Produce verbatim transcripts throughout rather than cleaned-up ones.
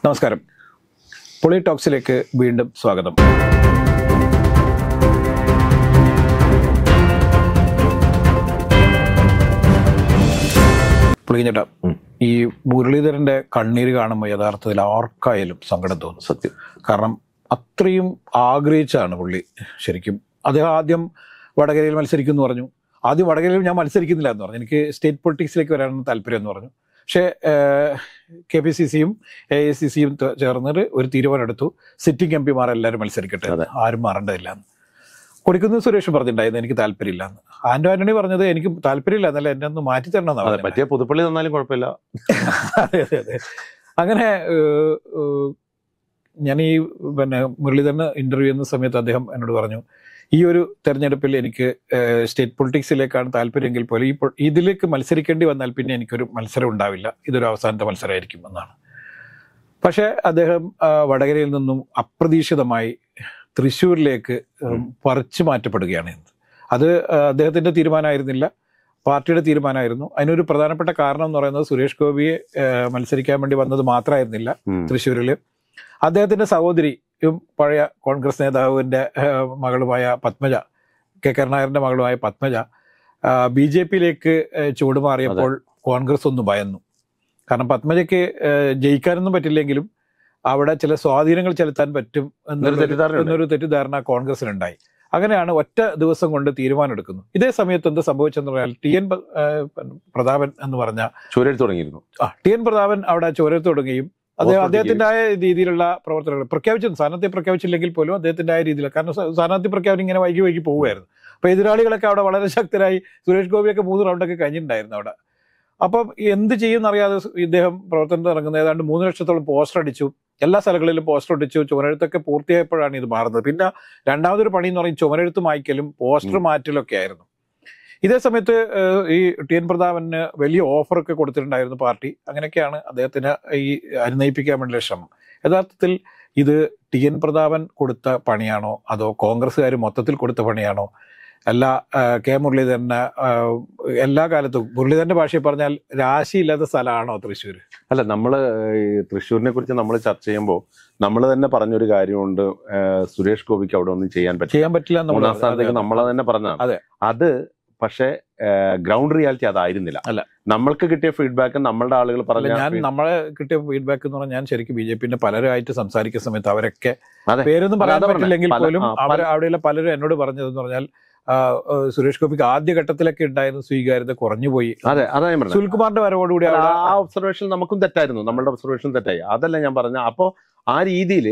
നമസ്കാരം. പൊളി ടോക്സിലേക്ക് വീണ്ടും സ്വാഗതം. പുളിഞ്ഞേട്ടാ, ഈ മുരളീധരന്റെ കണ്ണീര് കാണുമ്പോൾ യഥാർത്ഥത്തിൽ ആർക്കായാലും സങ്കടം തോന്നും. സത്യം. കാരണം അത്രയും ആഗ്രഹിച്ചാണ് പുള്ളി. ശരിക്കും അദ്ദേഹം ആദ്യം വടകരയിൽ മത്സരിക്കും എന്ന് പറഞ്ഞു. ആദ്യം വടകരയിൽ ഞാൻ മത്സരിക്കുന്നില്ല എന്ന് പറഞ്ഞു. എനിക്ക് സ്റ്റേറ്റ് പൊളിറ്റിക്സിലേക്ക് വരാനാണ് താല്പര്യം എന്ന് പറഞ്ഞു. പക്ഷേ കെ പി സി സിയും എ ഐ സി സിയും ചേർന്നിട്ട് ഒരു തീരുമാനം എടുത്തു, സിറ്റിംഗ് എം പിമാർ എല്ലാവരും മത്സരിക്കട്ടെ, ആരും മാറേണ്ടതില്ല എന്ന്. കൊടിക്കുന്നിൽ സുരേഷ് പറഞ്ഞിട്ടുണ്ടായിരുന്നു എനിക്ക് താല്പര്യമില്ല എന്ന്. ആന്റോ ആന്റണി പറഞ്ഞത് എനിക്ക് താല്പര്യമില്ല എന്നല്ല, എന്നെ ഒന്ന് മാറ്റി തരണം എന്നാണ്. പറ്റിയ പുതുപ്പള്ളി തന്നാലും കുഴപ്പമില്ല. അതെ അതെ അതെ അങ്ങനെ ഞാൻ ഈ പിന്നെ മുരളീധരന് ഇന്റർവ്യൂ ചെയ്യുന്ന സമയത്ത് അദ്ദേഹം എന്നോട് പറഞ്ഞു, ഈ ഒരു തെരഞ്ഞെടുപ്പിൽ എനിക്ക് സ്റ്റേറ്റ് പൊളിറ്റിക്സിലേക്കാണ് താല്പര്യമെങ്കിൽ പോലും ഈ ഇതിലേക്ക് മത്സരിക്കേണ്ടി വന്നാൽ പിന്നെ എനിക്കൊരു മത്സരം ഉണ്ടാവില്ല, ഇതൊരു അവസാനത്തെ മത്സരമായിരിക്കും എന്നാണ്. പക്ഷേ അദ്ദേഹം വടകരയിൽ നിന്നും അപ്രതീക്ഷിതമായി തൃശ്ശൂരിലേക്ക് പറിച്ചു മാറ്റപ്പെടുകയാണ്. അത് അദ്ദേഹത്തിൻ്റെ തീരുമാനമായിരുന്നില്ല, പാർട്ടിയുടെ തീരുമാനമായിരുന്നു. അതിനൊരു പ്രധാനപ്പെട്ട കാരണം എന്ന് പറയുന്നത് സുരേഷ് ഗോപിയെ മത്സരിക്കാൻ വേണ്ടി വന്നത് മാത്രമായിരുന്നില്ല. തൃശ്ശൂരിൽ അദ്ദേഹത്തിൻ്റെ സഹോദരിയും പഴയ കോൺഗ്രസ് നേതാവിൻ്റെ മകളുമായ പത്മജ, കെ കരുണാകരൻ്റെ മകളുമായ പത്മജ ബി ജെ പിയിലേക്ക് ചൂടുമാറിയപ്പോൾ കോൺഗ്രസ് ഒന്ന് ഭയന്നു. കാരണം പത്മജയ്ക്ക് ജയിക്കാനൊന്നും പറ്റില്ലെങ്കിലും അവിടെ ചില സ്വാധീനങ്ങൾ ചെലുത്താൻ പറ്റും എന്നൊരു തെറ്റിദ്ധാരണ കോൺഗ്രസിനുണ്ടായി. അങ്ങനെയാണ് ഒറ്റ ദിവസം കൊണ്ട് തീരുമാനം എടുക്കുന്നു. ഇതേ സമയത്ത് എന്ത് സംഭവിച്ചെന്ന് പറഞ്ഞാൽ ടി എൻ പ്രതാപൻ എന്ന് പറഞ്ഞ ചോരത്ത് തുടങ്ങിയിരുന്നു. ആ ടി എൻ പ്രതാപൻ അവിടെ ചോരത്ത് തുടങ്ങുകയും അദ്ദേഹം അദ്ദേഹത്തിൻ്റെതായ രീതിയിലുള്ള പ്രവർത്തനങ്ങൾ പ്രഖ്യാപിച്ചു. സ്ഥാനാർത്ഥി പ്രഖ്യാപിച്ചില്ലെങ്കിൽ പോലും അദ്ദേഹത്തിൻ്റെതായ രീതിയിൽ, കാരണം സ്ഥാനാർത്ഥി പ്രഖ്യാപനം ഇങ്ങനെ വൈകി വൈകി പോവുമായിരുന്നു. അപ്പോൾ എതിരാളികളൊക്കെ അവിടെ വളരെ ശക്തരായി. സുരേഷ് ഗോപിയൊക്കെ മൂന്ന് റൗണ്ടൊക്കെ കഴിഞ്ഞിട്ടുണ്ടായിരുന്നു അവിടെ. അപ്പം എന്ത് ചെയ്യുമെന്നറിയാതെ ഇദ്ദേഹം പ്രവർത്തനത്തിൽ ഇറങ്ങുന്നത്. ഏതാണ്ട് മൂന്ന് ലക്ഷത്തോളം പോസ്റ്റർ അടിച്ചു, എല്ലാ സ്ഥലങ്ങളിലും പോസ്റ്റർ അടിച്ചു. ചുമരെഴുത്തൊക്കെ പൂർത്തിയായപ്പോഴാണ് ഇത് മാറുന്നത്. പിന്നെ രണ്ടാമതൊരു പണി എന്ന് പറയും ചുമരെഴുത്ത് മായ്ക്കലും പോസ്റ്റർ മാറ്റലൊക്കെ ആയിരുന്നു. ഇതേ സമയത്ത് ഈ ടി എൻ പ്രതാപന് വലിയ ഓഫറൊക്കെ കൊടുത്തിട്ടുണ്ടായിരുന്നു പാർട്ടി. അങ്ങനെയൊക്കെയാണ് അദ്ദേഹത്തിന് ഈ അനുനയിപ്പിക്കാൻ വേണ്ടിയുള്ള ശ്രമം. യഥാർത്ഥത്തിൽ ഇത് ടി എൻ പ്രതാപൻ കൊടുത്ത പണിയാണോ അതോ കോൺഗ്രസ്സുകാർ മൊത്തത്തിൽ കൊടുത്ത പണിയാണോ? അല്ല, കെ മുരളീധരന് എല്ലാ കാലത്തും, മുരളീധരന്റെ ഭാഷയിൽ പറഞ്ഞാൽ രാശിയില്ലാത്ത സ്ഥലമാണോ തൃശ്ശൂർ? അല്ല, നമ്മൾ തൃശ്ശൂരിനെ കുറിച്ച് നമ്മൾ ചർച്ച ചെയ്യുമ്പോൾ നമ്മൾ തന്നെ പറഞ്ഞൊരു കാര്യമുണ്ട്, സുരേഷ് ഗോപിക്ക് അവിടെ ഒന്നും ചെയ്യാൻ പറ്റില്ല ചെയ്യാൻ പറ്റില്ല മൂന്നാം സ്ഥാനത്തേക്ക് നമ്മൾ തന്നെ പറഞ്ഞതാണ്. അതെ, അത് പക്ഷേ ഗ്രൗണ്ട് റിയാലിറ്റി അതായിരുന്നില്ല. അല്ല, നമ്മൾക്ക് കിട്ടിയ ഫീഡ്ബാക്ക് നമ്മളുടെ ആളുകൾ പറഞ്ഞ ഞാൻ നമ്മളെ കിട്ടിയ ഫീഡ്ബാക്ക് എന്ന് പറഞ്ഞാൽ, ഞാൻ ശരിക്കും ബി ജെ പിന്റെ പലരുമായിട്ട് സംസാരിക്കുന്ന സമയത്ത് അവരൊക്കെ പേരൊന്നും പറയാൻ പറ്റില്ലെങ്കിൽ പോലും അവർ അവിടെയുള്ള പലരും എന്നോട് പറഞ്ഞതെന്ന് പറഞ്ഞാൽ സുരേഷ് ഗോപിക്ക് ആദ്യഘട്ടത്തിലൊക്കെ ഉണ്ടായിരുന്ന സ്വീകാര്യത കുറഞ്ഞുപോയി. അതെ, അതാ ഞാൻ പറഞ്ഞത്. സുനിൽകുമാറിന്റെ വരവോടുകൂടി ആ ഒബ്സർവേഷൻ നമുക്കും തെറ്റായിരുന്നു, നമ്മളുടെ ഒബ്സർവേഷൻ തെറ്റായി. അതല്ല ഞാൻ പറഞ്ഞ. അപ്പോൾ ആ രീതിയിൽ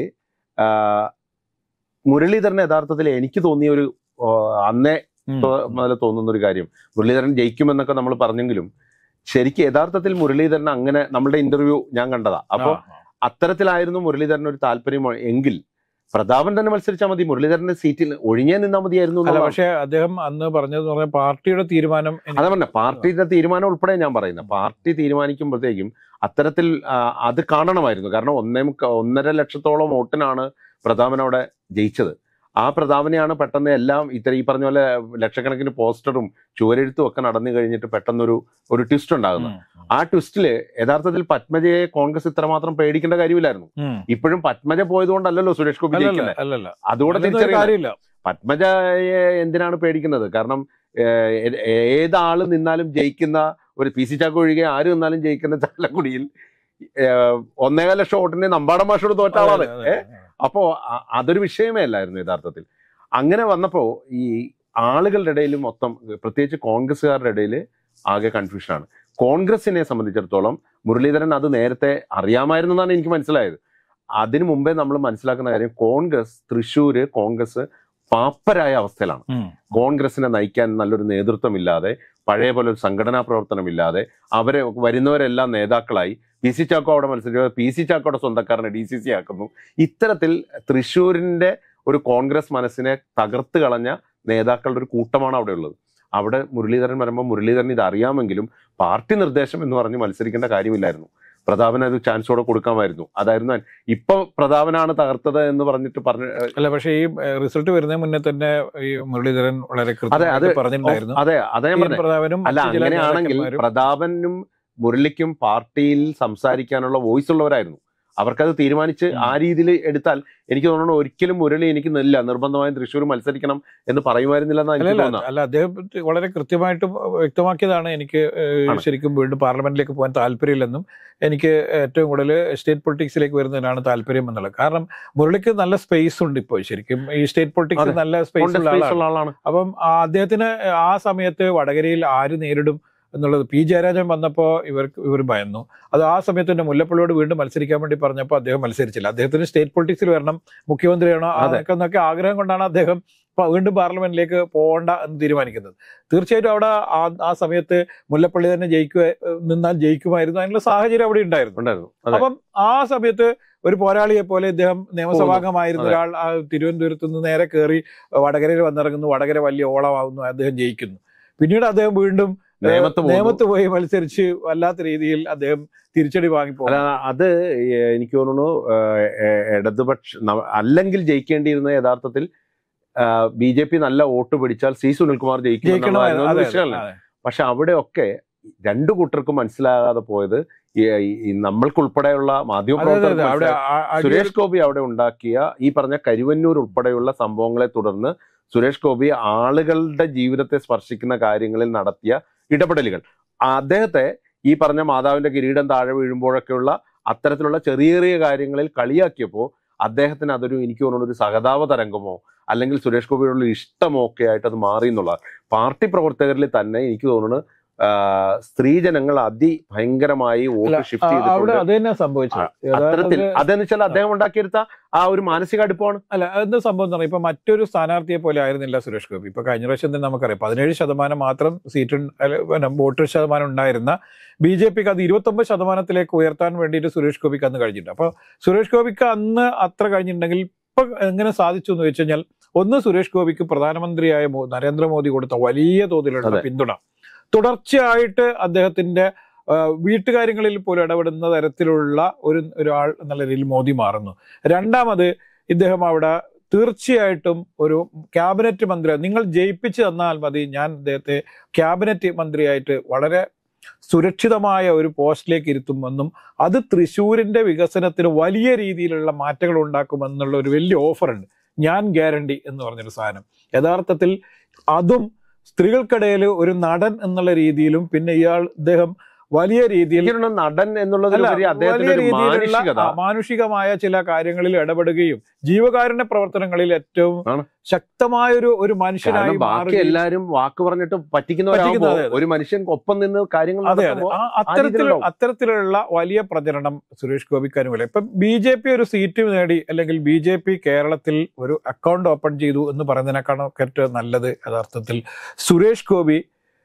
മുരളീധരൻ യഥാർത്ഥത്തിൽ എനിക്ക് തോന്നിയ ഒരു അന്നേ മുതൽ തോന്നുന്ന ഒരു കാര്യം, മുരളീധരൻ ജയിക്കുമെന്നൊക്കെ നമ്മൾ പറഞ്ഞെങ്കിലും ശരിക്കും യഥാർത്ഥത്തിൽ മുരളീധരൻ അങ്ങനെ നമ്മളുടെ ഇന്റർവ്യൂ ഞാൻ കണ്ടതാ. അപ്പോൾ അത്തരത്തിലായിരുന്നു മുരളീധരൻ ഒരു താല്പര്യം എങ്കിൽ പ്രതാപൻ തന്നെ മത്സരിച്ചാൽ മതി, മുരളീധരന്റെ സീറ്റിൽ ഒഴിഞ്ഞേ നിന്നാൽ മതിയായിരുന്നു. പക്ഷേ അദ്ദേഹം അന്ന് പറഞ്ഞത് പറഞ്ഞാൽ പാർട്ടിയുടെ തീരുമാനം, അതാ പറഞ്ഞ പാർട്ടിയുടെ തീരുമാനം ഉൾപ്പെടെ ഞാൻ പറയുന്നത്. പാർട്ടി തീരുമാനിക്കുമ്പോഴത്തേക്കും അത്തരത്തിൽ അത് കാണണമായിരുന്നു. കാരണം ഒന്നേ ഒന്നര ലക്ഷത്തോളം വോട്ടിനാണ് പ്രതാപൻ അവിടെ ജയിച്ചത്. ആ പ്രതാപനെയാണ് പെട്ടെന്ന് എല്ലാം ഇത്ര ഈ പറഞ്ഞ പോലെ ലക്ഷക്കണക്കിന് പോസ്റ്ററും ചുവരെഴുത്തും ഒക്കെ നടന്നു കഴിഞ്ഞിട്ട് പെട്ടെന്നൊരു ഒരു ട്വിസ്റ്റ് ഉണ്ടാകുന്നത്. ആ ട്വിസ്റ്റില് യഥാർത്ഥത്തിൽ പത്മജയെ കോൺഗ്രസ് ഇത്രമാത്രം പേടിക്കേണ്ട കാര്യമില്ലായിരുന്നു. ഇപ്പോഴും പത്മജ പോയതുകൊണ്ടല്ലോ സുരേഷ് ഗോപി ജയിക്കുന്നത്. അതുകൂടെ തിരിച്ചറിയില്ല. പത്മജയെ എന്തിനാണ് പേടിക്കുന്നത്? കാരണം ഏതാള് നിന്നാലും ജയിക്കുന്ന ഒരു പി സി ചാക്കോ ഒഴികെ ആര് നിന്നാലും ജയിക്കുന്ന ചാലക്കുടിയിൽ ഒന്നേകാൽ ലക്ഷം വോട്ടിനെ നമ്പാടൻ മാഷോട് തോറ്റ ആളാണ്. അപ്പോ അതൊരു വിഷയമേ അല്ലായിരുന്നു യഥാർത്ഥത്തിൽ. അങ്ങനെ വന്നപ്പോ ഈ ആളുകളുടെ ഇടയിൽ മൊത്തം, പ്രത്യേകിച്ച് കോൺഗ്രസ്സുകാരുടെ ഇടയിൽ ആകെ കൺഫ്യൂഷനാണ്. കോൺഗ്രസിനെ സംബന്ധിച്ചിടത്തോളം മുരളീധരൻ അത് നേരത്തെ അറിയാമായിരുന്നെന്നാണ് എനിക്ക് മനസ്സിലായത്. അതിനു മുമ്പേ നമ്മൾ മനസ്സിലാക്കുന്ന കാര്യം, കോൺഗ്രസ് തൃശ്ശൂര് കോൺഗ്രസ് പാപ്പരായ അവസ്ഥയിലാണ്. കോൺഗ്രസിനെ നയിക്കാൻ നല്ലൊരു നേതൃത്വമില്ലാതെ, പഴയ പോലെ ഒരു സംഘടനാ പ്രവർത്തനമില്ലാതെ, അവരെ വരുന്നവരെല്ലാം നേതാക്കളായി. പി സി ചാക്കോ അവിടെ മത്സരിക്കുക, പി സി ചാക്കോയുടെ സ്വന്തക്കാരനെ ഡി സി സി ആക്കുന്നു. ഇത്തരത്തിൽ തൃശ്ശൂരിന്റെ ഒരു കോൺഗ്രസ് മനസ്സിനെ തകർത്ത് കളഞ്ഞ നേതാക്കളുടെ ഒരു കൂട്ടമാണ് അവിടെ ഉള്ളത്. അവിടെ മുരളീധരൻ വരുമ്പോൾ മുരളീധരൻ ഇത് അറിയാമെങ്കിലും പാർട്ടി നിർദ്ദേശം എന്ന് പറഞ്ഞ് മത്സരിക്കേണ്ട കാര്യമില്ലായിരുന്നു. പ്രതാപന് ഒരു ചാൻസോടെ കൊടുക്കാമായിരുന്നു. അതായിരുന്നു ഇപ്പൊ പ്രതാപനാണ് തകർത്തത് എന്ന് പറഞ്ഞിട്ട് പറഞ്ഞു. അല്ല, പക്ഷേ ഈ റിസൾട്ട് വരുന്നതിന് മുന്നേ തന്നെ ഈ മുരളീധരൻ വളരെ പറഞ്ഞിട്ടുണ്ടായിരുന്നു. അതെ, അതേ പ്രതാപനും. അല്ല, അങ്ങനെയാണെങ്കിൽ പ്രതാപനും മുരളിക്കും പാർട്ടിയിൽ സംസാരിക്കാനുള്ള വോയിസ് ഉള്ളവരായിരുന്നു. അവർക്കത് തീരുമാനിച്ച് ഉം. ആ രീതിയിൽ എടുത്താൽ എനിക്ക് തോന്നുന്നു ഒരിക്കലും മുരളി എനിക്ക് നെല്ല നിർബന്ധമായും തൃശ്ശൂർ മത്സരിക്കണം എന്ന് പറയുമായിരുന്നില്ലെന്നാണ് എനിക്ക് അല്ലല്ല തോന്നുന്നത്. അല്ല അദ്ദേഹം വളരെ കൃത്യമായിട്ട് വ്യക്തമാക്കിയതാണ് എനിക്ക് ഏഹ്, ആണ്. ശരിക്കും വീണ്ടും പാർലമെന്റിലേക്ക് പോകാൻ താല്പര്യമില്ലെന്നും എനിക്ക് ഏറ്റവും കൂടുതൽ സ്റ്റേറ്റ് പൊളിറ്റിക്സിലേക്ക് വരുന്നതിനാണ് താല്പര്യം എന്നുള്ളത്. കാരണം മുരളിക്ക് നല്ല സ്പേസ് ഉണ്ട് ഇപ്പോൾ ശരിക്കും ഈ സ്റ്റേറ്റ് പൊളിറ്റിക്സിൽ അതെ. നല്ല സ്പേസ് കൊണ്ട് ഉള്ള സ്പേസ് ആളാണ്. ഉള്ള ആളാണ്. അപ്പം ആ അദ്ദേഹത്തിന് ആ സമയത്ത് വടകരയിൽ ആര് നേരിടും എന്നുള്ളത് പി ജയരാജൻ വന്നപ്പോൾ ഇവർക്ക് ഇവർ ഭയന്നു. അത് ആ സമയത്ത് തന്നെ മുല്ലപ്പള്ളിയോട് വീണ്ടും മത്സരിക്കാൻ വേണ്ടി പറഞ്ഞപ്പോൾ അദ്ദേഹം മത്സരിച്ചില്ല. അദ്ദേഹത്തിന് സ്റ്റേറ്റ് പൊളിറ്റിക്സിൽ വരണം, മുഖ്യമന്ത്രിയാണോ അതെ. അതൊക്കെ എന്നൊക്കെ ആഗ്രഹം കൊണ്ടാണ് അദ്ദേഹം പ- വീണ്ടും പാർലമെന്റിലേക്ക് പോകണ്ട എന്ന് തീരുമാനിക്കുന്നത്. തീർച്ചയായിട്ടും അവിടെ ആ ആ സമയത്ത് മുല്ലപ്പള്ളി തന്നെ ജയിക്കുക നിന്നാൽ ജയിക്കുമായിരുന്നു, അതിനുള്ള സാഹചര്യം അവിടെ ഉണ്ടായിരുന്നു. ഉണ്ടായിരുന്നു. അതെ. അപ്പം ആ സമയത്ത് ഒരു പോരാളിയെ പോലെ ഇദ്ദേഹം നിയമസഭാംഗമായിരുന്ന അതെ. ഒരാൾ ആ തിരുവനന്തപുരത്ത് നിന്ന് നേരെ കയറി വടകരയിൽ വന്നിറങ്ങുന്നു, വടകര വലിയ ഓളമാവുന്നു, അദ്ദേഹം ജയിക്കുന്നു. പിന്നീട് അദ്ദേഹം വീണ്ടും ഏഹ്, നേമത്ത് പോകുന്നു. നേമത്ത് പോയി മത്സരിച്ച് വല്ലാത്ത രീതിയിൽ അദ്ദേഹം തിരിച്ചടി അല്ല വാങ്ങിപ്പോകും. അത് എനിക്ക് തോന്നുന്നു ഏഹ്, ഏഹ്, ഇടതുപക്ഷ ന- അല്ലെങ്കിൽ ജയിക്കേണ്ടിയിരുന്ന യഥാർത്ഥത്തിൽ ബി ജെ പി നല്ല വോട്ട് പിടിച്ചാൽ സി സുനിൽകുമാർ ജയിക്കും ജയിക്കണമായിരുന്നു. എന്നുള്ളതായിരുന്നു അതെ, ഒരു വിഷയമല്ല. അതെ. പക്ഷെ അവിടെയൊക്കെ രണ്ടു കൂട്ടർക്കും മനസ്സിലാകാതെ പോയത് ഈ ഈ നമ്മൾക്കുൾപ്പെടെയുള്ള അതെ, അതെ, മാധ്യമപ്രവർത്തകർക്ക് അതെ. അവിടെ മനസ്സിലായി. ആ- അടിയൊരു- സുരേഷ് ഗോപി അവിടെ ഉണ്ടാക്കിയ ഈ പറഞ്ഞ കരുവന്നൂർ ഉൾപ്പെടെയുള്ള സംഭവങ്ങളെ തുടർന്ന് സുരേഷ് ഗോപി ആളുകളുടെ ജീവിതത്തെ സ്പർശിക്കുന്ന കാര്യങ്ങളിൽ നടത്തിയ ഇടപെടലുകൾ അദ്ദേഹത്തെ ഈ പറഞ്ഞ മാതാവിന്റെ കിരീടം താഴെ വീഴുമ്പോഴൊക്കെയുള്ള അത്തരത്തിലുള്ള ചെറിയ ചെറിയ കാര്യങ്ങളിൽ കളിയാക്കിയപ്പോൾ അദ്ദേഹത്തിന് അതൊരു എനിക്ക് തോന്നുന്നു ഒരു സഹതാപ തരംഗമോ അല്ലെങ്കിൽ സുരേഷ് ഗോപിയോടുള്ള ഇഷ്ടമോ ഒക്കെ ആയിട്ട് അത് മാറി എന്നുള്ളത്. പാർട്ടി പ്രവർത്തകരിൽ തന്നെ എനിക്ക് തോന്നുന്നു ആ, സ്ത്രീജനങ്ങൾ അതിഭയങ്കരമായി അല്ല, വോട്ട് ആ- ഷിഫ്റ്റ് അവിടെ ചെയ്തിട്ടുണ്ട്. അത് തന്നെ സംഭവിച്ചത്. അത്തരത്തിൽ യഥാർത്ഥത്തിൽ അതെന്ന് വെച്ചാൽ അദ്ദേഹം ഉണ്ടാക്കിയെടുത്ത ആ ഒരു മാനസിക അടുപ്പമാണ്. അല്ല എന്താ സംഭവം എന്ന് പറഞ്ഞാൽ ഇപ്പൊ മറ്റൊരു സ്ഥാനാർത്ഥിയെ പോലെ ആയിരുന്നില്ല സുരേഷ് ഗോപി. ഇപ്പൊ കഴിഞ്ഞ പ്രാവശ്യം തന്നെ നമുക്കറിയാം പതിനേഴ് ശതമാനം മാത്രം സീറ്റ് വോട്ട് ശതമാനം ഉണ്ടായിരുന്ന ബി ജെ പിക്ക് അത് ഇരുപത്തൊമ്പത് ശതമാനത്തിലേക്ക് ഉയർത്താൻ വേണ്ടിയിട്ട് സുരേഷ് ഗോപിക്ക് അന്ന് കഴിഞ്ഞിട്ടുണ്ട്. അപ്പൊ സുരേഷ് ഗോപിക്ക് അന്ന് അത്ര കഴിഞ്ഞിട്ടുണ്ടെങ്കിൽ ഇപ്പൊ എങ്ങനെ സാധിച്ചു എന്ന് വെച്ച് കഴിഞ്ഞാൽ ഒന്ന് സുരേഷ് ഗോപിക്ക് പ്രധാനമന്ത്രിയായ മോ- നരേന്ദ്രമോദി കൊടുത്ത വലിയ തോതിലുള്ള അതെ. പിന്തുണ, തുടർച്ചയായിട്ട് അദ്ദേഹത്തിന്റെ ആ, വീട്ടുകാര്യങ്ങളിൽ പോലും ഇടപെടുന്ന തരത്തിലുള്ള ഒരു ഒരാൾ എന്നുള്ള രീതിയിൽ മോദി മാറുന്നു. രണ്ടാമത് ഇദ്ദേഹം അവിടെ തീർച്ചയായിട്ടും ഒരു ക്യാബിനറ്റ് മന്ത്രി നിങ്ങൾ ജയിപ്പിച്ചു തന്നാൽ മതി, ഞാൻ അദ്ദേഹത്തെ ക്യാബിനറ്റ് മന്ത്രിയായിട്ട് വളരെ സുരക്ഷിതമായ ഒരു പോസ്റ്റിലേക്ക് ഇരുത്തുമെന്നും അത് തൃശ്ശൂരിന്റെ വികസനത്തിന് വലിയ രീതിയിലുള്ള മാറ്റങ്ങൾ ഉണ്ടാക്കുമെന്നുള്ള ഒരു വലിയ ഓഫറുണ്ട്. ഞാൻ ഗ്യാരണ്ടി എന്ന് പറഞ്ഞൊരു സാധനം യഥാർത്ഥത്തിൽ അതും സ്ത്രീകൾക്കിടയിൽ ഒരു നടൻ എന്നുള്ള രീതിയിലും പിന്നെ ഇയാൾ ഇദ്ദേഹം വലിയ രീതിയിൽ എനിക്ക് തോന്നുന്നു നടൻ എന്നുള്ളതിലുപരി അല്ല, അദ്ദേഹത്തിന്റെ വലിയ ഒരു രീതിയിലുള്ള മാനുഷികത ആ, മാനുഷികമായ ചില കാര്യങ്ങളിൽ ഇടപെടുകയും ജീവകാരുണ്യ പ്രവർത്തനങ്ങളിൽ ഏറ്റവും ആണ്. ശക്തമായൊരു ഒരു മനുഷ്യനായി കാരണം ബാക്കി മാറുകയും എല്ലാരും വാക്ക് പറഞ്ഞിട്ട് പറ്റിക്കുന്നവരാകുമ്പോൾ പറ്റിക്കുന്ന, അതെ, അതെ. ഒരു മനുഷ്യൻ ഒപ്പം നിന്ന് കാര്യങ്ങൾ അതെ അതെ നടത്തുമ്പോൾ ആ അത്തരത്തിൽ രീതിയിലുണ്ടാവും. അത്തരത്തിലുള്ള വലിയ പ്രചരണം സുരേഷ് ഗോപിക്ക് അനുകൂലം. ഇപ്പം ബി ജെ പി ഒരു സീറ്റ് നേടി അല്ലെങ്കിൽ ബി ജെ പി കേരളത്തിൽ ഒരു അക്കൗണ്ട് ഓപ്പൺ ചെയ്തു എന്ന് പറയുന്നതിനേക്കാളൊക്കെ ഏറ്റവും നല്ലത് യഥാർത്ഥത്തിൽ സുരേഷ് ഗോപി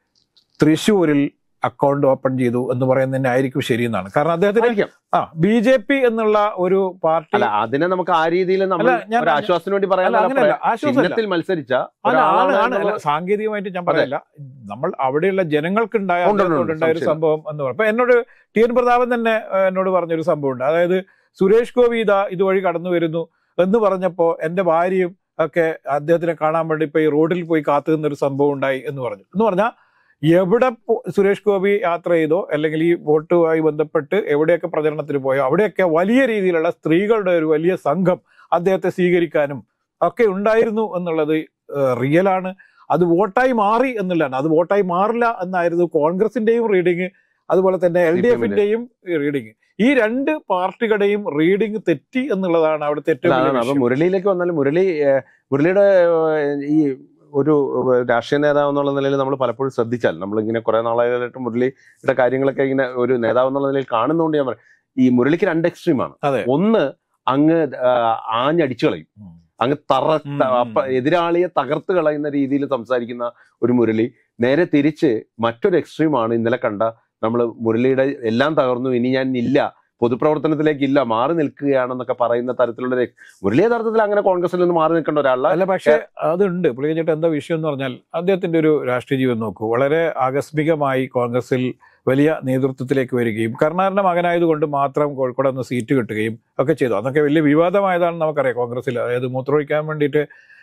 തൃശ്ശൂരിൽ അക്കൗണ്ട് ഓപ്പൺ ചെയ്തു എന്ന് പറയുന്നതന്നെ ആയിരിക്കും ശരിയെന്നാണ്. കാരണം അദ്ദേഹത്തിന് ആയിരിക്കാം. ആ ബി ജെ പി എന്നുള്ള ഒരു പാർട്ടി അല്ല അതിനെ നമുക്ക് ആ രീതിയിൽ നമ്മൾ അല്ല, ഞാൻ- ഒരു ആശ്വാസത്തിന് വേണ്ടി പറയാൻ അല്ല, അങ്ങനെയല്ല, ആശ്വാസമല്ല. ചിഹ്നത്തിൽ മത്സരിച്ച അല്ല ഒരാളാണ് ആണ് ആണ് അല്ല എന്നുള്ളത് സാങ്കേതികമായിട്ട് ഞാൻ പറയല്ല, നമ്മൾ അവിടെയുള്ള ജനങ്ങൾക്കുണ്ടായ ഉണ്ട്, ഉണ്ട്, ഉണ്ട്, ഉണ്ടായ ഒരു സംശയമില്ല. സംഭവം എന്ന് പറയും. അപ്പൊ എന്നോട് ടി എൻ പ്രതാപൻ തന്നെ ഏഹ്, എന്നോട് പറഞ്ഞൊരു സംഭവമുണ്ട്. അതായത് സുരേഷ് ഗോപി ഇതാ ഇതുവഴി കടന്നു വരുന്നു എന്ന് പറഞ്ഞപ്പോ എന്റെ ഭാര്യയും ഒക്കെ അദ്ദേഹത്തിനെ കാണാൻ വേണ്ടി ഇപ്പൊ ഈ റോഡിൽ പോയി കാത്തു നിന്നൊരു സംഭവം ഉണ്ടായി എന്ന് പറഞ്ഞു. എന്ന് പറഞ്ഞാൽ എവിടെ പോ- സുരേഷ് ഗോപി യാത്ര ചെയ്തോ അല്ലെങ്കിൽ ഈ വോട്ടുമായി ബന്ധപ്പെട്ട് എവിടെയൊക്കെ പ്രചരണത്തിന് പോയോ അവിടെയൊക്കെ വലിയ രീതിയിലുള്ള സ്ത്രീകളുടെ ഒരു വലിയ സംഘം അദ്ദേഹത്തെ സ്വീകരിക്കാനും ഒക്കെ ഉണ്ടായിരുന്നു എന്നുള്ളത് റിയലാണ്. അത് വോട്ടായി മാറി എന്നുള്ളതാണ്. അത് വോട്ടായി മാറില്ല എന്നായിരുന്നു കോൺഗ്രസിന്റെയും റീഡിങ്, അതുപോലെ തന്നെ എൽ ഡി എഫിന്റെയും റീഡിങ്. ഈ രണ്ട് പാർട്ടികളുടെയും റീഡിങ് തെറ്റി എന്നുള്ളതാണ് അവിടുത്തെ ഏറ്റവും വലിയ അതാണ്. അപ്പൊ വിഷയം. മുരളിയിലേക്ക് വന്നാൽ മുരളി ഏഹ്, മുരളിയുടെ ഏഹ്, ഈ ഒരു രാഷ്ട്രീയ നേതാവ് എന്നുള്ള നിലയിൽ നമ്മൾ പലപ്പോഴും ശ്രദ്ധിച്ചാൽ നമ്മളിങ്ങനെ കുറെ നാളായിട്ട് മുരളിയുടെ കാര്യങ്ങളൊക്കെ ഇങ്ങനെ ഒരു നേതാവ് എന്നുള്ള നിലയിൽ കാണുന്നതുകൊണ്ട് ഞാൻ പറയാം ഈ മുരളിക്ക് രണ്ട് എക്സ്ട്രീമാണ്. അതെ. ഒന്ന് അങ്ങ് ആഹ്, ആഞ്ഞടിച്ചു കളയും, ഉം. അങ്ങ് തറ ഉം, ഉം. അപ്പ എതിരാളിയെ തകർത്ത് കളയുന്ന രീതിയിൽ സംസാരിക്കുന്ന ഒരു മുരളി. നേരെ തിരിച്ച് മറ്റൊരു എക്സ്ട്രീമാണ് ഇന്നലെ കണ്ട നമ്മൾ മുരളിയുടെ എല്ലാം തകർന്നു ഇനി ഞാൻ ഇല്ല പൊതുപ്രവർത്തനത്തിലേക്ക് ഇല്ല മാറി നിൽക്കുകയാണെന്നൊക്കെ പറയുന്ന തരത്തിലുള്ള ഒരു മുരളി യഥാർത്ഥത്തിൽ അങ്ങനെ കോൺഗ്രസിൽ നിന്ന് മാറി നിൽക്കേണ്ട ഒരാളല്ല. അല്ല പക്ഷെ അതുണ്ട് പുള്ളി ചേട്ടാ. എന്താ വിഷയം എന്ന് പറഞ്ഞാൽ അദ്ദേഹത്തിന്റെ ഒരു രാഷ്ട്രീയ ജീവിതം നോക്കൂ. വളരെ ആകസ്മികമായി കോൺഗ്രസിൽ വലിയ നേതൃത്വത്തിലേക്ക് വരികയും കർണാടക മകനായതുകൊണ്ട് മാത്രം കോഴിക്കോട് ഒന്ന് സീറ്റ് കിട്ടുകയും ഒക്കെ ചെയ്തു. അതൊക്കെ വലിയ വിവാദമായതാണെന്ന് നമുക്കറിയാം കോൺഗ്രസിൽ. അതായത് മൂത്രമൊഴിക്കാൻ വേണ്ടിയിട്ട്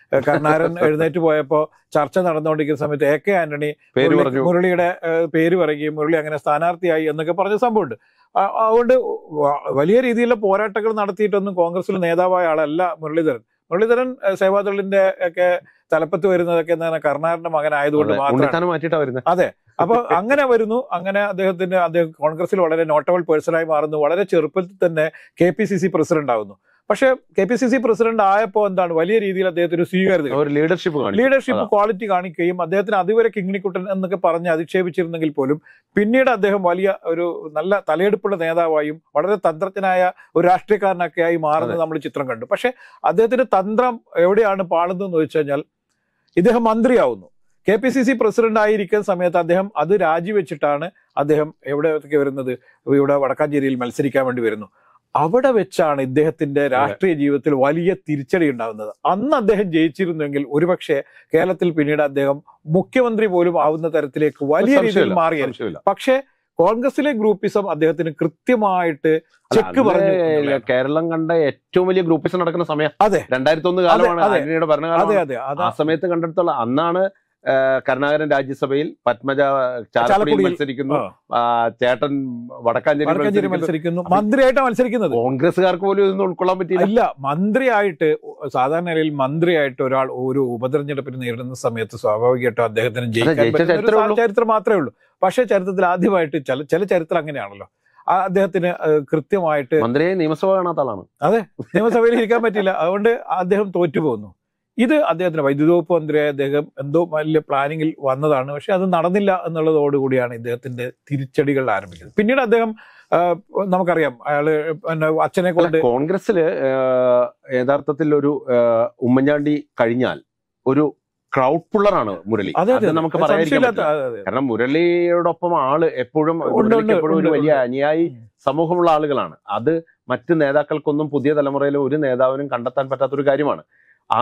കരുണാകരൻ എഴുന്നേറ്റ് പോയപ്പോൾ ചർച്ച നടന്നുകൊണ്ടിരിക്കുന്ന സമയത്ത് എ കെ ആന്റണി പേര് മുരളി- പറഞ്ഞു. മുരളിയുടെ ഏഹ്, പേര് പറയുകയും മുരളി അങ്ങനെ സ്ഥാനാർത്ഥിയായി എന്നൊക്കെ പറഞ്ഞ സംഭവമുണ്ട്. ആ- അതുകൊണ്ട് വ- വലിയ രീതിയിലുള്ള പോരാട്ടങ്ങൾ നടത്തിയിട്ടൊന്നും കോൺഗ്രസിൽ നേതാവായ ആളല്ല മുരളീധരൻ. മുരളീധരൻ ഏഹ്, സേവാദളിന്റെ ഒക്കെ തലപ്പത്ത് വരുന്നതൊക്കെ എന്താണ് കരുണാകരന്റെ മകനായതുകൊണ്ട് മാത്രമാണ്. ഉണ്ണിത്താനം മാറ്റിയിട്ടാ വരുന്നത്. അതെ. അപ്പൊ അങ്ങനെ വരുന്നു. അങ്ങനെ അദ്ദേഹത്തിന് അദ്ദേഹം കോൺഗ്രസിൽ വളരെ നോട്ടബിൾ പേഴ്സണായി മാറുന്നു. വളരെ ചെറുപ്പത്തിൽ തന്നെ K P C C president ആകുന്നു. പക്ഷെ K P C C president ആയപ്പോൾ എന്താണ് വലിയ രീതിയിൽ അദ്ദേഹത്തിന് സ്വീകാര്യത ഒരു ലീഡർഷിപ്പ് കാണിച്ചു. ലീഡർഷിപ്പ് ക്വാളിറ്റി കാണിക്കുകയും അദ്ദേഹത്തിന് അതുവരെ കിങ്ങിണിക്കുട്ടൻ എന്നൊക്കെ പറഞ്ഞ് അധിക്ഷേപിച്ചിരുന്നെങ്കിൽ പോലും പിന്നീട് അദ്ദേഹം വലിയ ഒരു നല്ല തലയെടുപ്പുള്ള നേതാവായും വളരെ തന്ത്രജ്ഞനായ ഒരു രാഷ്ട്രീയക്കാരനൊക്കെ ആയി മാറുന്നത് നമ്മൾ ചിത്രം കണ്ടു. പക്ഷെ അദ്ദേഹത്തിന്റെ തന്ത്രം എവിടെയാണ് പാളുന്നതെന്ന് വെച്ച് കഴിഞ്ഞാൽ ഇദ്ദേഹം മന്ത്രിയാവുന്നു. K P C C president ആയിരിക്കുന്ന സമയത്ത് അദ്ദേഹം അത് രാജിവെച്ചിട്ടാണ് അദ്ദേഹം എവിടെയൊക്കെ വരുന്നത്, ഇവിടെ വടക്കാഞ്ചേരിയിൽ മത്സരിക്കാൻ വേണ്ടി വരുന്നു. അവിടെ വെച്ചാണ് ഇദ്ദേഹത്തിന്റെ രാഷ്ട്രീയ ജീവിതത്തിൽ വലിയ തിരിച്ചടി ഉണ്ടാകുന്നത്. അന്ന് അദ്ദേഹം ജയിച്ചിരുന്നെങ്കിൽ ഒരുപക്ഷെ കേരളത്തിൽ പിന്നീട് അദ്ദേഹം മുഖ്യമന്ത്രി പോലും ആവുന്ന തരത്തിലേക്ക് വലിയ രീതിയിൽ മാറിയത്. സംശയമില്ല. പക്ഷേ കോൺഗ്രസിലെ ഗ്രൂപ്പിസം അദ്ദേഹത്തിന് കൃത്യമായിട്ട് ചെക്ക് പറഞ്ഞു. അന്ന് കേരളം കണ്ട ഏറ്റവും വലിയ ഗ്രൂപ്പിസം നടക്കുന്ന സമയം അതെ രണ്ടായിരത്തി ഒന്ന് കാലമാണ്, അതെ. ആന്റണിയുടെ അതെ ഭരണകാലം. അതെ ആ അതാ സമയത്ത് കണ്ടെടുത്തോളം അന്നാണ് കരുണാകരൻ രാജ്യസഭയിൽ, പത്മജ ചാലക്കുടിയിൽ ചാലക്കുടിയിൽ മത്സരിക്കുന്നു, ആ. ആ, ചേട്ടൻ വടക്കാഞ്ചേരി വടക്കാഞ്ചേരി മത്സരിക്കുന്നു. മത്സരിക്കുന്നു. മന്ത്രിയായിട്ടാണ് മത്സരിക്കുന്നത്. കോൺഗ്രസ്സുകാർക്ക് പോലും ഇതൊന്നും ഉൾക്കൊള്ളാൻ പറ്റിയില്ല. ഇല്ല, മന്ത്രിയായിട്ട് സാധാരണ നിലയിൽ മന്ത്രിയായിട്ട് ഒരാൾ ഒരു ഉപതെരഞ്ഞെടുപ്പിന് നേരിടുന്ന സമയത്ത് സ്വാഭാവികമായിട്ടും അദ്ദേഹത്തിന് ജയിക്കാൻ ജയിച്ച പറ്റുന്ന ഒരു ചരിത്രമേ ഉള്ളൂ. ചരിത്രം മാത്രമേ ഉള്ളൂ. പക്ഷേ ചരിത്രത്തിൽ ആദ്യമായിട്ട് ചില ചില ചരിത്രം അങ്ങനെയാണല്ലോ, ആ അദ്ദേഹത്തിന് ഏഹ്, കൃത്യമായിട്ട് മന്ത്രിയെ നിയമസഭ കാണാത്ത ആളാണ്. നിയമസഭയിൽ ഇരിക്കാൻ പറ്റില്ല. അതുകൊണ്ട് അദ്ദേഹം തോറ്റുപോകുന്നു. ഇത് അദ്ദേഹത്തിന് വൈദ്യുതി വകുപ്പ് മന്ത്രിയായ അദ്ദേഹം എന്തോ വലിയ പ്ലാനിങ്ങിൽ വന്നതാണ്. പക്ഷെ അത് നടന്നില്ല എന്നുള്ളതോടുകൂടിയാണ് ഇദ്ദേഹത്തിന്റെ തിരിച്ചടികൾ ആരംഭിക്കുന്നത്. പിന്നീട് അദ്ദേഹം ആ, നമുക്കറിയാം അയാള് പിന്നെ അച്ഛനെ കൊണ്ട് കോൺഗ്രസില് യഥാർത്ഥത്തിൽ ഒരു ആ, ഉമ്മൻചാണ്ടി കഴിഞ്ഞാൽ ഒരു ക്രൗഡ് പുള്ളറാണ് മുരളി. അതെ അത് അതെ നമുക്ക് പറയാതിരിക്കാൻ സംശയമില്ലാത്ത പറ്റില്ല. അതെ, അതെ. കാരണം മുരളിയോടൊപ്പം ആള് എപ്പോഴും മുരളിക്ക് എപ്പോഴും ഒരു ഉണ്ട്, വലിയ ഉണ്ട്. അനുയായി സമൂഹമുള്ള ആളുകളാണ്. അത് മറ്റ് നേതാക്കൾക്കൊന്നും പുതിയ തലമുറയിലെ ഒരു നേതാവിനും കണ്ടെത്താൻ പറ്റാത്തൊരു കാര്യമാണ്. ആ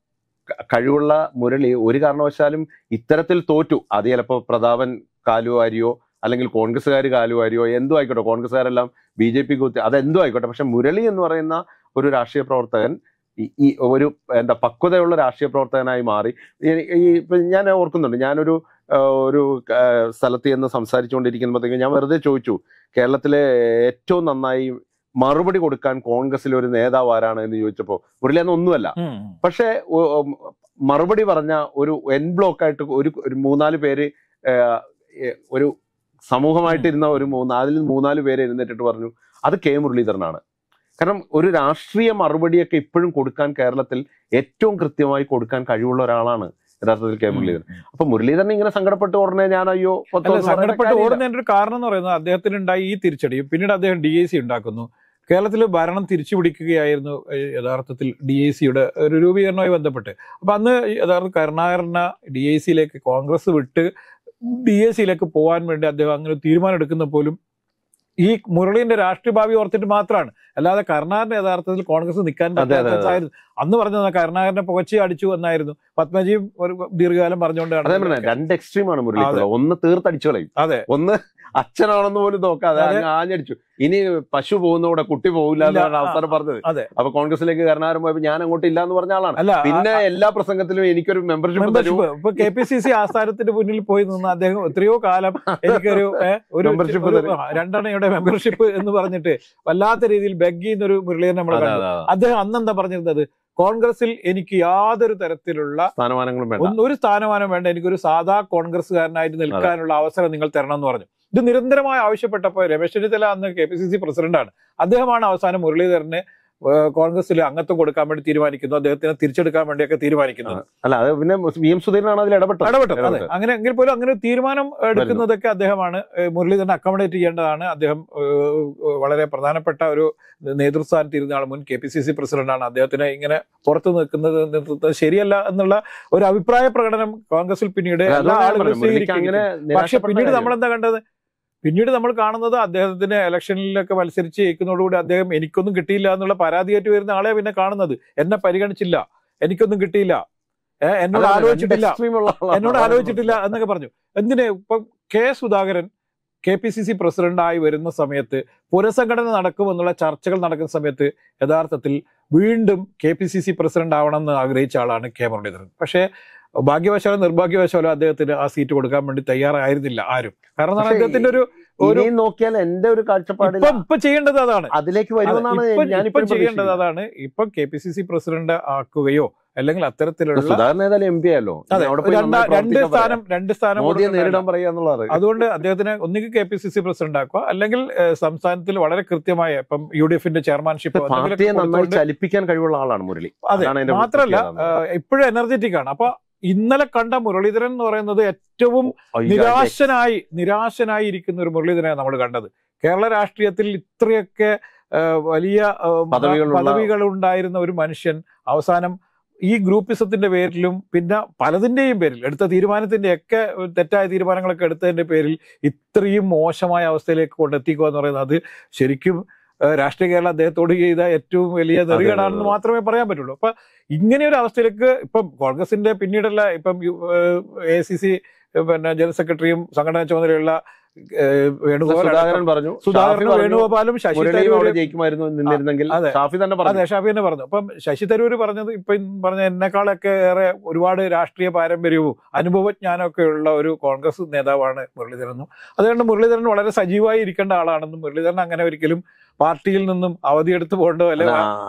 ക- കഴിവുള്ള മുരളി ഒരു കാരണവശാലും ഇത്തരത്തിൽ തോറ്റു. അത് ചിലപ്പോൾ പ്രതാപൻ കാലുവാരിയോ അല്ലെങ്കിൽ കോൺഗ്രസ്സുകാർ കാലുവാരിയോ എന്തോ ആയിക്കോട്ടെ, കോൺഗ്രസ്സുകാരെല്ലാം ബി ജെ പി കുത്തി അതെന്തോ ആയിക്കോട്ടെ. പക്ഷെ മുരളി എന്ന് പറയുന്ന ഒരു രാഷ്ട്രീയ പ്രവർത്തകൻ ഈ- ഈ ഒരു എന്താ പക്വതയുള്ള രാഷ്ട്രീയ പ്രവർത്തകനായി മാറി. ഈ- ഈ ഇപ്പൊ ഞാൻ ഓർക്കുന്നുണ്ട്, ഞാനൊരു ആ, ഒരു ആ, സ്ഥലത്ത് ചെന്ന് സംസാരിച്ചുകൊണ്ടിരിക്കുമ്പോഴത്തേക്കും ഞാൻ വെറുതെ ചോദിച്ചു, കേരളത്തിലെ ഏറ്റവും നന്നായി മറുപടി കൊടുക്കാൻ കോൺഗ്രസിലെ ഒരു നേതാവ് ആരാണ് എന്ന് ചോദിച്ചപ്പോൾ മുരളി അന്ന് ഒന്നുമല്ല. ഉം. പക്ഷേ ഒ- ഉം, മറുപടി പറഞ്ഞ ഒരു എൻ ബ്ലോക്ക് ആയിട്ട് ഒരു ഒരു മൂന്നാല് പേര് ആ, ഏ, ഒരു സമൂഹമായിട്ടിരുന്ന ഒരു മൂന്ന് അതിൽ മൂന്നാല് പേര് എഴുന്നേറ്റിട്ട് പറഞ്ഞു അത് കെ മുരളീധരനാണ്. കാരണം ഒരു രാഷ്ട്രീയ മറുപടിയൊക്കെ ഇപ്പോഴും കൊടുക്കാൻ കേരളത്തിൽ ഏറ്റവും കൃത്യമായി കൊടുക്കാൻ കഴിവുള്ള ഒരാളാണ് യഥാർത്ഥത്തിൽ കെ മുരളീധരൻ. അപ്പൊ മുരളീധരൻ ഇങ്ങനെ സങ്കടപ്പെട്ട് ഉടനെ ഞാൻ അയ്യോ പത്തോ അല്ല, എന്ന് പറയുന്ന സങ്കടപ്പെട്ട് കാര്യമില്ല. ഓടുന്നതിന്റെ ഒരു കാരണം എന്ന് പറയുന്നത് അദ്ദേഹത്തിന് ഉണ്ടായി ഈ തിരിച്ചടിയും പിന്നീട് അദ്ദേഹം ഡി എ സി ഉണ്ടാക്കുന്നു. കേരളത്തിൽ ഭരണം തിരിച്ചു പിടിക്കുകയായിരുന്നു ഏഹ്, യഥാർത്ഥത്തിൽ ഡി എ സിയുടെ ഒരു രൂപീകരണവുമായി ബന്ധപ്പെട്ട്. അപ്പൊ അന്ന് യഥാർത്ഥ കരുണാകരനെ ഡി എ സിയിലേക്ക് കോൺഗ്രസ് വിട്ട് ഡി എ സിയിലേക്ക് പോകാൻ വേണ്ടി അദ്ദേഹം അങ്ങനെ ഒരു തീരുമാനം എടുക്കുന്ന പോലും ഈ മുരളീന്റെ രാഷ്ട്രീയ ഭാവി ഓർത്തിട്ട് മാത്രമാണ്. അല്ലാതെ കരുണാകരന്റെ യഥാർത്ഥത്തിൽ കോൺഗ്രസ് നിൽക്കാൻ അതെ, അതെ, പറ്റാത്ത സാഹചര്യം അന്ന് പറഞ്ഞത് കരുണാകരനെ പുകച്ച് അടിച്ചു എന്നായിരുന്നു. പത്മജിയും ഒരു ദീർഘകാലം അതേ പറഞ്ഞ പറഞ്ഞുകൊണ്ടാണ്. രണ്ട് എക്സ്ട്രീമാണ് മുരളി. അതെ. ഒന്ന് തീർത്തടിച്ചു കളയും, അതെ ഒന്ന് അച്ഛനാണെന്ന് പോലും നോക്കാതെ അതെ. അങ്ങ് ആഞ്ഞടിച്ചു. ഇനി പശു പോകുന്നവിടെ കുട്ടി പോകില്ല ഇല്ല, എന്നാണ് അവസാനം പറഞ്ഞത്. അതെ. അപ്പൊ കോൺഗ്രസിലേക്ക് കരുണാകരൻ പോയപ്പോ ഞാൻ അങ്ങോട്ട് ഇല്ല എന്ന് പറഞ്ഞ ആളാണ്. അല്ല പിന്നെ എല്ലാ പ്രസംഗത്തിലും എനിക്കൊരു മെമ്പർഷിപ്പ് തരൂ, മെമ്പർഷിപ്പ് ഇപ്പൊ കെ പി സി സി ആസ്ഥാനത്തിന് മുന്നിൽ പോയി നിന്ന് അദ്ദേഹം എത്രയോ കാലം എനിക്കൊരു ഏ, ഒരു Membership ഒരു തരും. രണ്ടെണ്ണയുടെ മെമ്പർഷിപ്പ് എന്ന് പറഞ്ഞിട്ട് വല്ലാത്ത രീതിയിൽ ബെഗ് ചെയ്യുന്ന ഒരു മുരളീധരൻ നമ്മൾ അതെ, കണ്ടു. അതെ, അതെ. അദ്ദേഹം അന്നെന്താ പറഞ്ഞിരുന്നത്, കോൺഗ്രസിൽ എനിക്ക് യാതൊരു തരത്തിലുള്ള സ്ഥാനമാനങ്ങളും വേണ്ട. ഒന്ന് ഒരു സ്ഥാനമാനം വേണ്ട, എനിക്കൊരു സാധാ കോൺഗ്രസ്സുകാരനായിട്ട് നിൽക്കാനുള്ള അവസരം നിങ്ങൾ തരണം എന്ന് പറഞ്ഞു. ഇത് നിരന്തരമായി ആവശ്യപ്പെട്ടപ്പോൾ രമേശ് ചെന്നിത്തല അന്ന് കെ പി സി സി പ്രസിഡന്റാണ്. അദ്ദേഹമാണ് അവസാനം മുരളീധരന് ഏഹ്, കോൺഗ്രസിൽ അംഗത്വം കൊടുക്കാൻ വേണ്ടി തീരുമാനിക്കുന്നു, അദ്ദേഹത്തിനെ തിരിച്ചെടുക്കാൻ വേണ്ടിയൊക്കെ തീരുമാനിക്കുന്നത്. അല്ല അത് പിന്നെ വി എം സുധീരനാണ് അതിൽ ഇടപെട്ടത്. ഇടപെട്ടത് അതെ. അങ്ങനെ എങ്കിൽ പോലും അങ്ങനെ ഒരു തീരുമാനം എടുക്കുന്നതൊക്കെ അദ്ദേഹമാണ്. ഏഹ്, മുരളീധരനെ അക്കോമഡേറ്റ് ചെയ്യേണ്ടതാണ്. അദ്ദേഹം ഏഹ്, വളരെ പ്രധാനപ്പെട്ട ഒരു നേതൃസ്ഥാനത്ത് ഇരുന്ന ആൾ, മുൻ കെ പി സി സി പ്രസിഡന്റാണ്. അദ്ദേഹത്തിനെ ഇങ്ങനെ പുറത്തു നിൽക്കുന്നത് നിർത്തുന്നത് ശരിയല്ല എന്നുള്ള ഒരു അഭിപ്രായ പ്രകടനം കോൺഗ്രസിൽ പിന്നീട് അല്ല, എല്ലാ അതുകൊണ്ടാണ് ഞാൻ ആളുകളും പറഞ്ഞത്. മുരളിക്ക് സ്വീകരിക്കുന്നു. അങ്ങനെ പക്ഷെ പിന്നീട് നിരാശപ്പെടേണ്ട നമ്മൾ എന്താ കണ്ടത്, പിന്നീട് നമ്മൾ കാണുന്നത് അദ്ദേഹത്തിന് ഇലക്ഷനിലൊക്കെ മത്സരിച്ച് ജയിക്കുന്നതോടുകൂടി അദ്ദേഹം എനിക്കൊന്നും കിട്ടിയില്ല എന്നുള്ള പരാതിയായിട്ട് വരുന്ന ആളെ പിന്നെ കാണുന്നത്. എന്നെ പരിഗണിച്ചില്ല, എനിക്കൊന്നും കിട്ടിയില്ല, ഏഹ് എന്നോട് അതാണ് ആലോചിച്ചിട്ടില്ല, രണ്ട് extreme ഉള്ള ആളാണ്. എന്നോട് ആലോചിച്ചിട്ടില്ല എന്നൊക്കെ പറഞ്ഞു. എന്തിന് ഇപ്പം K Sudhakaran K P C C പ്രസിഡന്റായി വരുന്ന സമയത്ത് പുനഃസംഘടന നടക്കുമെന്നുള്ള ചർച്ചകൾ നടക്കുന്ന സമയത്ത് യഥാർത്ഥത്തിൽ വീണ്ടും K P C C president ആവണമെന്ന് ആഗ്രഹിച്ച ആളാണ് കെ മുരളീധരൻ. പക്ഷേ ഭാഗ്യവശാലോ നിർഭാഗ്യവശാലോ അദ്ദേഹത്തിന് ആ സീറ്റ് കൊടുക്കാൻ വേണ്ടി തയ്യാറായിരുന്നില്ല ആരും. കാരണം അദ്ദേഹത്തിന്റെ ഒരു ഒരു നോക്കിയാൽ എന്റെ ഒരു കാഴ്ചപ്പാടിൽ ഇപ്പൊ ചെയ്യേണ്ടത് അതാണ്, അതിലേക്ക് വരുമെന്നാണ് ഇപ്പൊ ചെയ്യേണ്ടത് അതാണ്. ഇപ്പൊ K P C C president ആക്കുകയോ അല്ലെങ്കിൽ അത്തരത്തിലുള്ള എം പി ആയല്ലോ, രണ്ട് സ്ഥാനം രണ്ട് സ്ഥാനം മോദിയെ നേരിടാൻ പറയുക എന്നുള്ളത്. അതുകൊണ്ട് അദ്ദേഹത്തിന് ഒന്നുകിൽ K P C C president ആക്കുക, അല്ലെങ്കിൽ സംസ്ഥാനത്തിൽ വളരെ കൃത്യമായ ഇപ്പം യു ഡി എഫിന്റെ ചെയർമാൻഷിപ്പ് ചലിപ്പിക്കാൻ കഴിവുള്ള ആളാണ് മുരളി. അതെ, മാത്രമല്ല ഇപ്പോഴും എനർജറ്റിക് ആണ്. അപ്പൊ ഇന്നലെ കണ്ട മുരളീധരൻ എന്ന് പറയുന്നത് ഏറ്റവും നിരാശനായി നിരാശനായി ഇരിക്കുന്ന ഒരു മുരളീധരനാണ് നമ്മൾ കണ്ടത്. കേരള രാഷ്ട്രീയത്തിൽ ഇത്രയൊക്കെ വലിയ പദവികൾ ഉണ്ടായിരുന്ന ഒരു മനുഷ്യൻ അവസാനം ഈ ഗ്രൂപ്പിസത്തിന്റെ പേരിലും പിന്നെ പലതിന്റെയും പേരിൽ എടുത്ത തീരുമാനത്തിന്റെ ഒക്കെ തെറ്റായ തീരുമാനങ്ങളൊക്കെ എടുത്തതിന്റെ പേരിൽ ഇത്രയും മോശമായ അവസ്ഥയിലേക്ക് കൊണ്ടെത്തിക്കുക എന്ന് പറയുന്നത് അത് ശരിക്കും രാഷ്ട്രീയ കേരളം അദ്ദേഹത്തോട് ചെയ്ത ഏറ്റവും വലിയ നെറികേടാണെന്ന് മാത്രമേ പറയാൻ പറ്റുള്ളൂ. അപ്പൊ ഇങ്ങനെ ഒരു അവസ്ഥയിലേക്ക് ഇപ്പം കോൺഗ്രസിന്റെ പിന്നീടല്ല ഇപ്പം എ സി സി പിന്നെ ജനറൽ സെക്രട്ടറിയും സംഘടനാ ചുമതലയുള്ള വേണുഗോപാൽ പറഞ്ഞു, സുധാകരൻ വേണുഗോപാലും ശശി തരൂർ ജയിക്കുമായിരുന്നു നിന്നിരുന്നെങ്കിൽ ഷാഫി തന്നെ അതെ ഷാഫി തന്നെ പറഞ്ഞു. അപ്പം ശശി തരൂർ പറഞ്ഞത് ഇപ്പൊ പറഞ്ഞ എന്നെക്കാളൊക്കെ ഏറെ ഒരുപാട് രാഷ്ട്രീയ പാരമ്പര്യവും അനുഭവജ്ഞാനമൊക്കെ ഉള്ള ഒരു കോൺഗ്രസ് നേതാവാണ് മുരളീധരൻ. അതുകൊണ്ട് മുരളീധരൻ വളരെ സജീവമായി ഇരിക്കേണ്ട ആളാണെന്നും മുരളീധരൻ അങ്ങനെ ഒരിക്കലും പാർട്ടിയിൽ നിന്നും അവധിയെടുത്ത് പോകേണ്ടോ അല്ലെ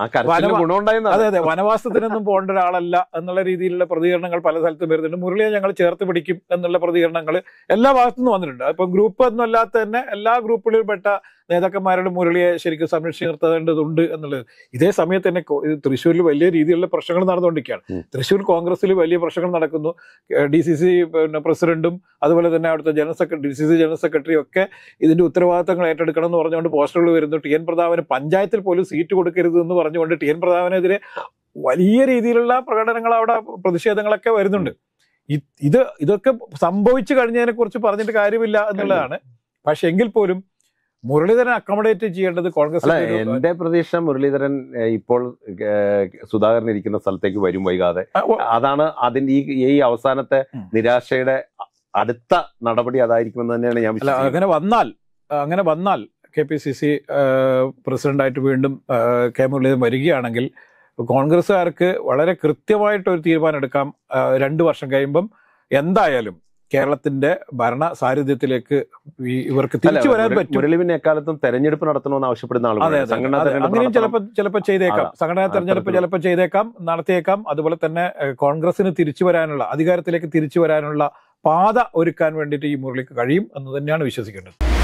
അതെ അതെ വനവാസത്തിനൊന്നും പോകേണ്ട ഒരാളല്ല എന്നുള്ള രീതിയിലുള്ള പ്രതികരണങ്ങൾ പല സ്ഥലത്തും വരുന്നുണ്ട്. മുരളിയെ ഞങ്ങൾ ചേർത്ത് പിടിക്കും എന്നുള്ള പ്രതികരണങ്ങൾ എല്ലാ ഭാഗത്തുനിന്നും വന്നിട്ടുണ്ട്. ഇപ്പൊ ഗ്രൂപ്പ് ഒന്നും അല്ലാത്ത തന്നെ എല്ലാ ഗ്രൂപ്പുകളിലും പെട്ട നേതാക്കന്മാരോട് മുരളിയെ ശരിക്കും സംരക്ഷിച്ച് നിർത്തേണ്ടതുണ്ട് എന്നുള്ളത്. ഇതേ സമയത്ത് തന്നെ തൃശ്ശൂരിൽ വലിയ രീതിയിലുള്ള പ്രശ്നങ്ങൾ നടന്നുകൊണ്ടിരിക്കുകയാണ്. തൃശ്ശൂർ കോൺഗ്രസിൽ വലിയ പ്രശ്നങ്ങൾ നടക്കുന്നു. ഡി സി സി പിന്നെ പ്രസിഡന്റും അതുപോലെ തന്നെ അവിടുത്തെ general secretary D C C general സെക്രട്ടറിയും ഒക്കെ ഇതിന്റെ ഉത്തരവാദിത്തങ്ങൾ ഏറ്റെടുക്കണം എന്ന് പറഞ്ഞുകൊണ്ട് പോസ്റ്ററുകൾ വരുന്നു. ടി എൻ പ്രതാപന് പഞ്ചായത്തിൽ പോലും സീറ്റ് കൊടുക്കരുത് എന്ന് പറഞ്ഞുകൊണ്ട് ടി എൻ പ്രതാപനെതിരെ വലിയ രീതിയിലുള്ള പ്രകടനങ്ങൾ അവിടെ പ്രതിഷേധങ്ങളൊക്കെ വരുന്നുണ്ട്. ഇത് ഇതൊക്കെ സംഭവിച്ചു കഴിഞ്ഞതിനെ കുറിച്ച് പറഞ്ഞിട്ട് കാര്യമില്ല എന്നുള്ളതാണ്. പക്ഷെ എങ്കിൽ പോലും മുരളീധരൻ അക്കോമഡേറ്റ് ചെയ്യേണ്ടത് കോൺഗ്രസ്. എന്റെ പ്രതീക്ഷ മുരളീധരൻ ഇപ്പോൾ സുധാകരൻ ഇരിക്കുന്ന സ്ഥലത്തേക്ക് വരും വൈകാതെ. അതാണ് അതിന്റെ ഈ ഈ അവസാനത്തെ നിരാശയുടെ അടുത്ത നടപടി അതായിരിക്കുമെന്ന് തന്നെയാണ് ഞാൻ വിശ്വസിക്കുന്നത്. അങ്ങനെ വന്നാൽ അങ്ങനെ വന്നാൽ കെ പി സി സി പ്രസിഡന്റായിട്ട് വീണ്ടും കെ മുരളീധരൻ വരികയാണെങ്കിൽ കോൺഗ്രസ്സുകാർക്ക് വളരെ കൃത്യമായിട്ടൊരു തീരുമാനം എടുക്കാം. രണ്ടു വർഷം കഴിയുമ്പം എന്തായാലും കേരളത്തിന്റെ ഭരണ സാന്നിധ്യത്തിലേക്ക് ഇവർക്ക് തിരിച്ചു വരാൻ പറ്റും. മുരളീധരൻ എക്കാലത്തും തെരഞ്ഞെടുപ്പ് നടത്തണമെന്ന് ആവശ്യപ്പെടുന്ന ആളുകൾ അങ്ങനെയും ചിലപ്പോൾ ചിലപ്പോൾ ചെയ്തേക്കാം. സംഘടനാ തെരഞ്ഞെടുപ്പ് ചിലപ്പോൾ ചെയ്തേക്കാം, നടത്തിയേക്കാം. അതുപോലെ തന്നെ കോൺഗ്രസിന് തിരിച്ചു വരാനുള്ള അധികാരത്തിലേക്ക് തിരിച്ചു വരാനുള്ള പാത ഒരുക്കാൻ വേണ്ടിയിട്ട് ഈ മുരളിക്ക് കഴിയും എന്ന് തന്നെയാണ് വിശ്വസിക്കേണ്ടത്.